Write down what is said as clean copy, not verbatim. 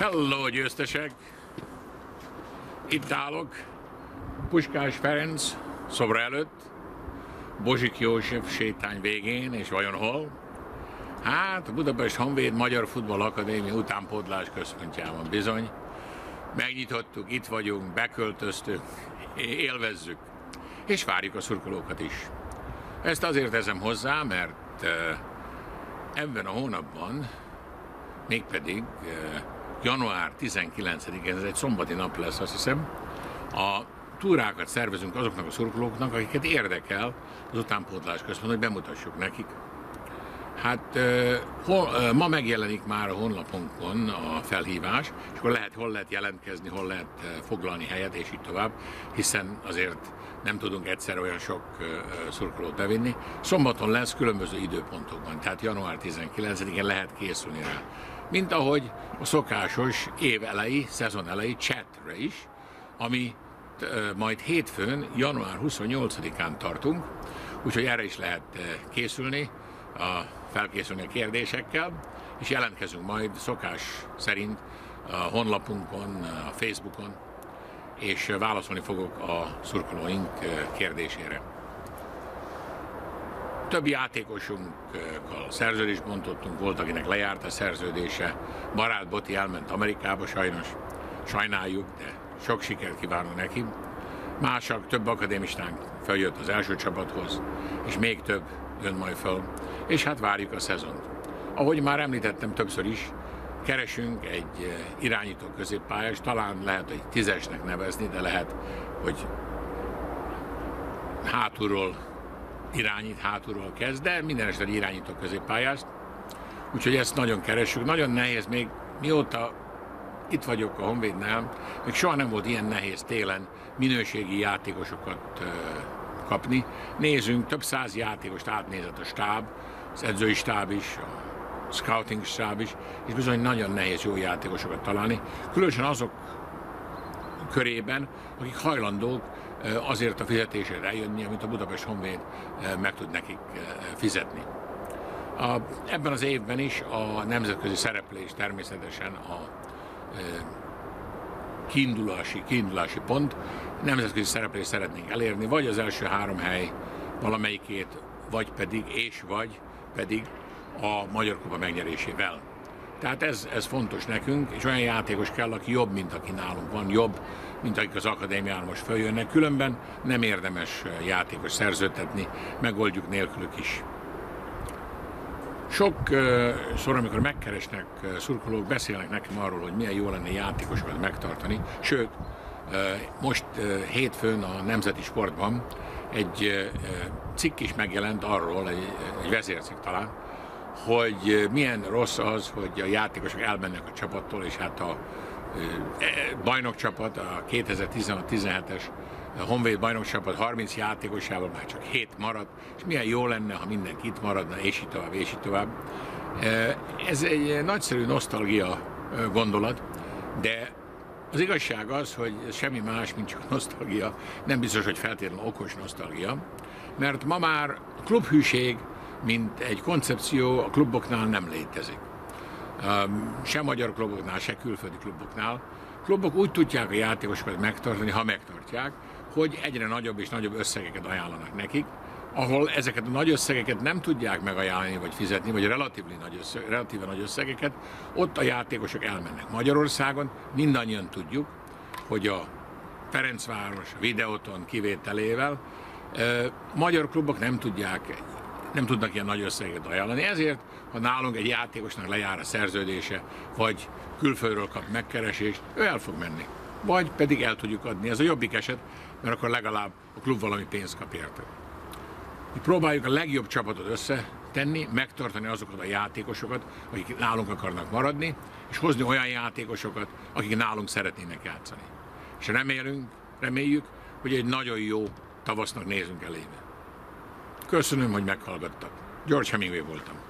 Hello, győztesek! Itt állok, Puskás Ferenc szobra előtt, Bozsik József sétány végén, és vajon hol? Hát, a Budapest Honvéd Magyar Futball Akadémia utánpótlás központjában bizony. Megnyitottuk, itt vagyunk, beköltöztük, élvezzük, és várjuk a szurkolókat is. Ezt azért teszem hozzá, mert ebben a hónapban, mégpedig január 19-én, ez egy szombati nap lesz, azt hiszem, a túrákat szervezünk azoknak a szurkolóknak, akiket érdekel az utánpótlás központ, hogy bemutassuk nekik. Hát ma megjelenik már a honlapunkon a felhívás, és akkor hol lehet jelentkezni, hol lehet foglalni helyet, és így tovább, hiszen azért nem tudunk egyszer olyan sok szurkolót bevinni. Szombaton lesz különböző időpontokban, tehát január 19-én lehet készülni rá. Mint ahogy a szokásos év elejé, szezon elejé chatre is, ami majd hétfőn, január 28-án tartunk, úgyhogy erre is lehet készülni, felkészülni a kérdésekkel, és jelentkezünk majd szokás szerint a honlapunkon, a Facebookon, és válaszolni fogok a szurkolóink kérdésére. Több játékosunkkal szerződést bontottunk, volt, akinek lejárt a szerződése. Barát Boti elment Amerikába sajnos, sajnáljuk, de sok sikert kívánunk neki. Mások, több akadémistánk feljött az első csapathoz, és még több jön majd föl, és hát várjuk a szezont. Ahogy már említettem többször is, keresünk egy irányító középpályást, talán lehet, hogy 10-esnek nevezni, de lehet, hogy hátulról irányít, hátulról kezd, de minden esetben irányító középpályást. Úgyhogy ezt nagyon keresünk. Nagyon nehéz, még mióta itt vagyok a Honvédnál, még soha nem volt ilyen nehéz télen minőségi játékosokat kapni. Nézzünk, több száz játékost átnézett a stáb, az edzői stáb is, a scouting stáb is, és bizony nagyon nehéz jó játékosokat találni. Különösen azok körében, akik hajlandók azért a fizetésére eljönni, amit a Budapest Honvéd meg tud nekik fizetni. Ebben az évben is a nemzetközi szereplés természetesen a kiindulási pont. Nemzetközi szereplést szeretnénk elérni, vagy az első 3 hely valamelyikét, vagy pedig a Magyar Kupa megnyerésével. Tehát ez fontos nekünk, és olyan játékos kell, aki jobb, mint aki nálunk van, jobb, mint akik az akadémián most följönnek. Különben nem érdemes játékos szerződtetni, megoldjuk nélkülük is. Sokszor, amikor megkeresnek szurkolók, beszélnek nekem arról, hogy milyen jó lenne játékosokat megtartani. Sőt, most hétfőn a Nemzeti Sportban egy cikk is megjelent arról, egy vezércikk talán, hogy milyen rossz az, hogy a játékosok elmennek a csapattól, és hát a bajnokcsapat, a 2016-17-es Honvéd bajnokcsapat 30 játékosával már csak 7 maradt, és milyen jó lenne, ha mindenki itt maradna, és így tovább, és így tovább. Ez egy nagyszerű nosztalgia gondolat, de az igazság az, hogy ez semmi más, mint csak nosztalgia, nem biztos, hogy feltétlenül okos nosztalgia, mert ma már a klubhűség, mint egy koncepció a kluboknál nem létezik. Se magyar kluboknál, se külföldi kluboknál. Klubok úgy tudják a játékosokat megtartani, ha megtartják, hogy egyre nagyobb és nagyobb összegeket ajánlanak nekik, ahol ezeket a nagy összegeket nem tudják megajánlani vagy fizetni, vagy relatíve nagy összegeket, ott a játékosok elmennek. Magyarországon mindannyian tudjuk, hogy a Ferencváros, Videoton kivételével magyar klubok nem tudnak ilyen nagy összegeket ajánlani. Ezért, ha nálunk egy játékosnak lejár a szerződése, vagy külföldről kap megkeresést, ő el fog menni. Vagy pedig el tudjuk adni. Ez a jobbik eset, mert akkor legalább a klub valami pénzt kap érte. Mi próbáljuk a legjobb csapatot összetenni, megtartani azokat a játékosokat, akik nálunk akarnak maradni, és hozni olyan játékosokat, akik nálunk szeretnének játszani. És reméljük, hogy egy nagyon jó tavasznak nézünk elébe. Köszönöm, hogy meghallgattak. George Hemingway voltam.